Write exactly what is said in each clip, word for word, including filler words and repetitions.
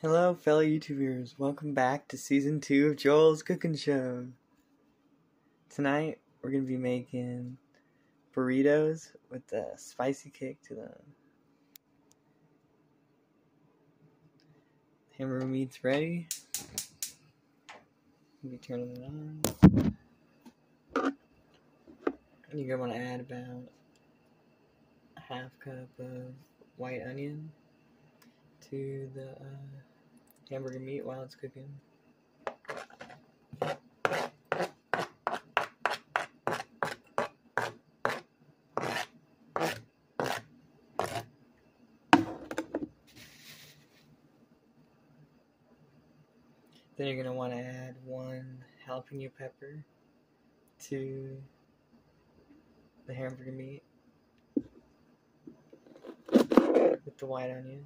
Hello, fellow YouTubers. Welcome back to season two of Joel's Cooking Show. Tonight, we're going to be making burritos with a spicy kick to them. Hamburger meat's ready. We'll be turning it on. And you're going to want to add about a half cup of white onion to the uh, hamburger meat while it's cooking. Then you're going to want to add one jalapeno pepper to the hamburger meat with the white onion.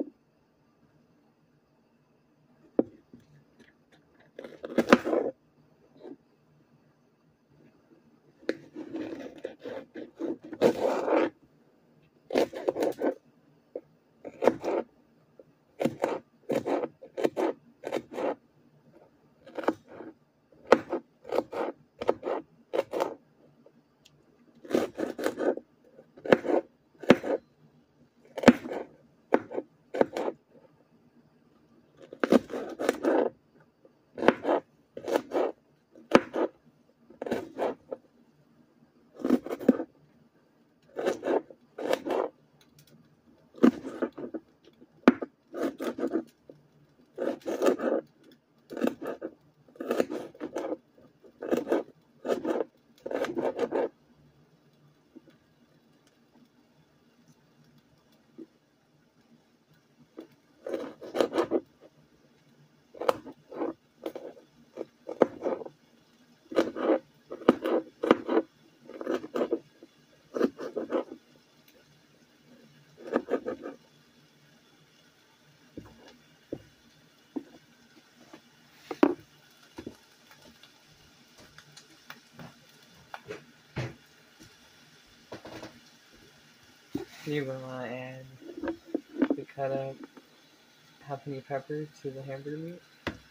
You're going to want to add the cut up jalapeno pepper to the hamburger meat.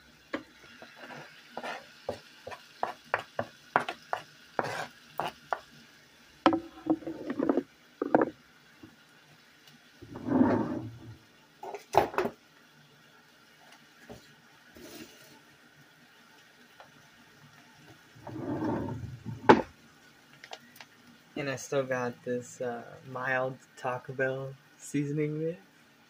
And I still got this uh, mild Taco Bell seasoning with.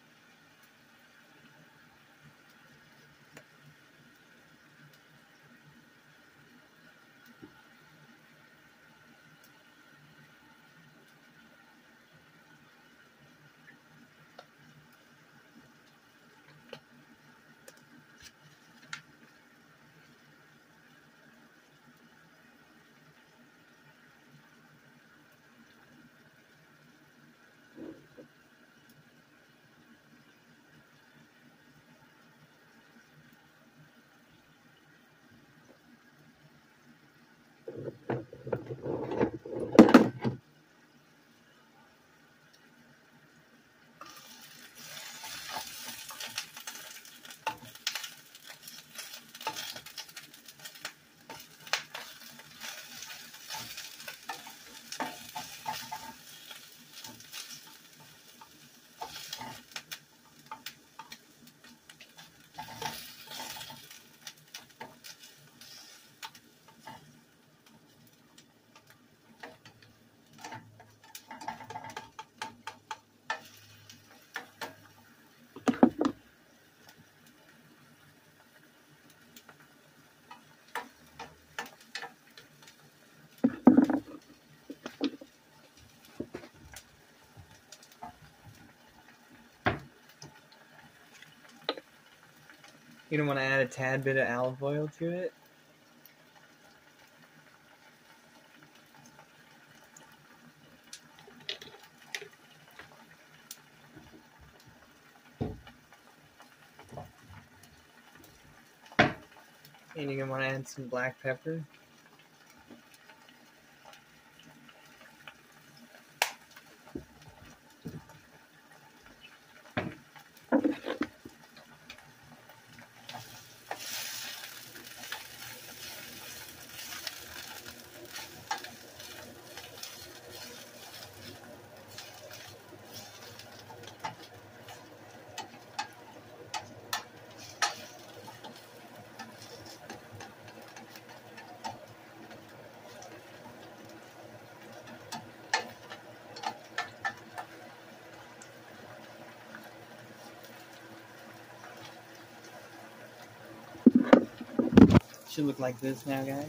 You're going to want to add a tad bit of olive oil to it. And you're going to want to add some black pepper. should look like this now, guys.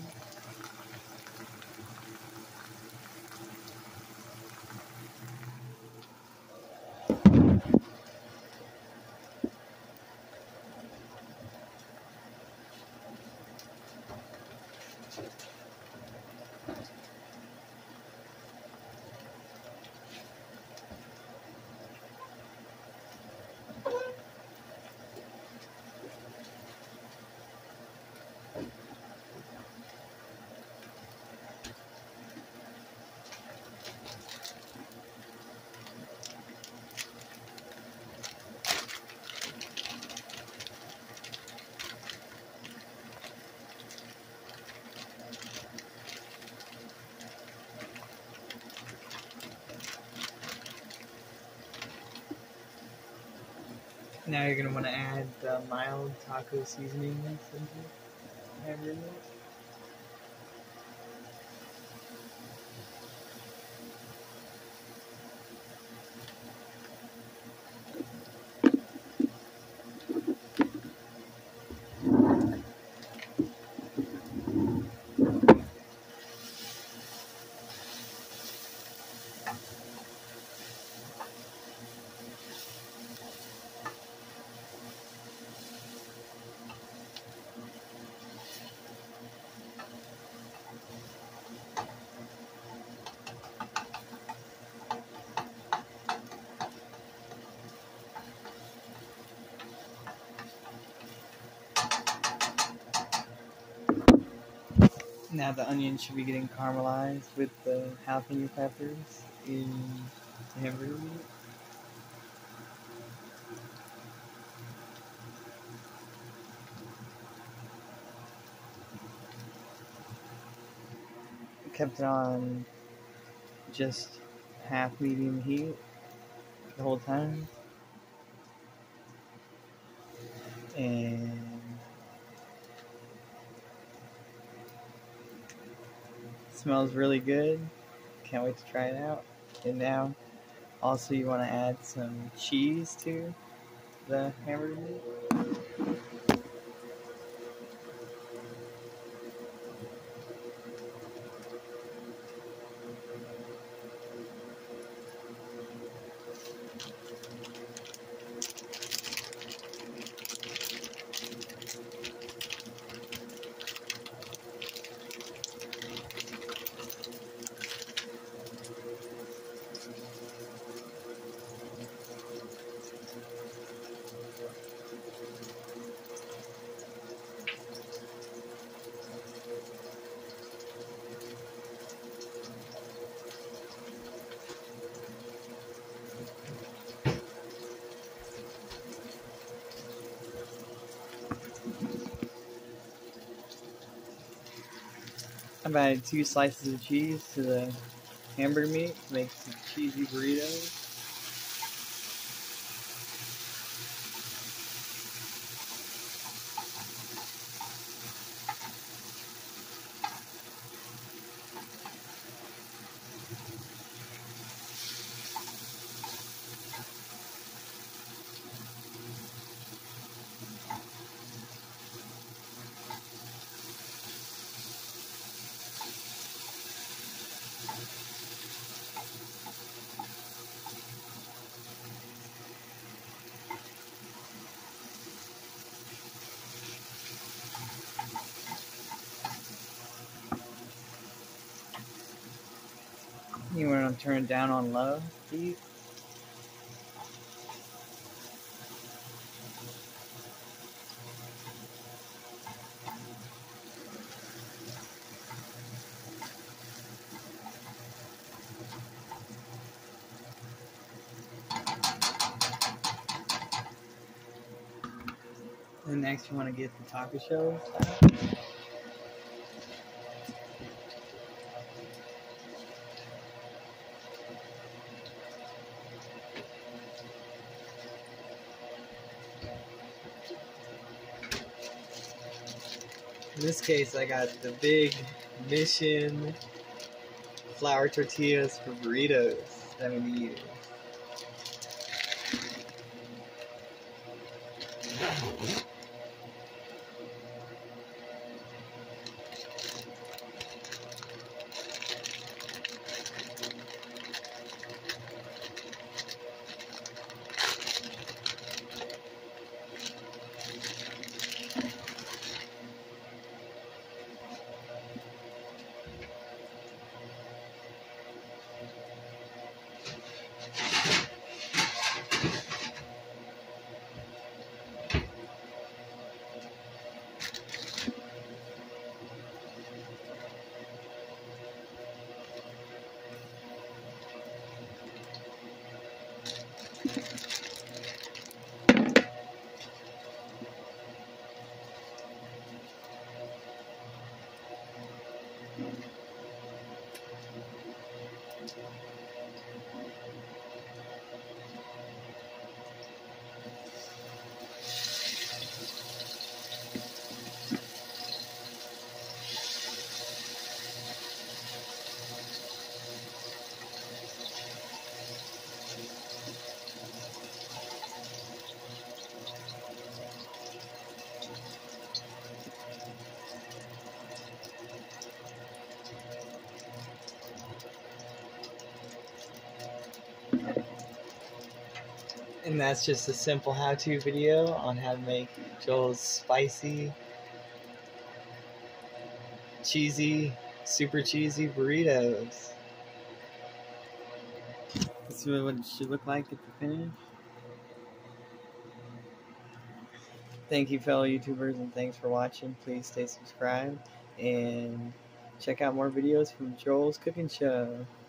Now you're gonna want to add the mild taco seasonings into the hamburger meat. Now the onions should be getting caramelized with the jalapeno peppers in the hamburger meat. Kept it on just half medium heat the whole time. And it smells really good. Can't wait to try it out. And now also you want to add some cheese to the hamburger meat. I've added two slices of cheese to the hamburger meat to make some cheesy burritos. You want to turn it down on low heat. And next you want to get the taco shell style. In this case, I got the big Mission flour tortillas for burritos that I'm going to use. And that's just a simple how-to video on how to make Joel's spicy, cheesy, super cheesy burritos. This is what it should look like at the finish. Thank you, fellow YouTubers, and thanks for watching. Please stay subscribed and check out more videos from Joel's Cooking Show.